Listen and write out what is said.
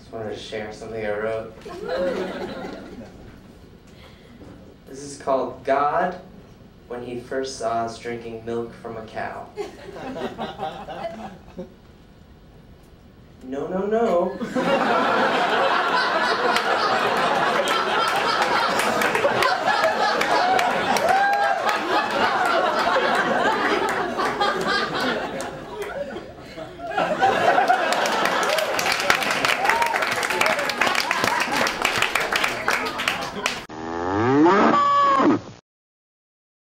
Just wanted to share something I wrote. This is called God When He First Saw Us Drinking Milk from a Cow. No, no, no.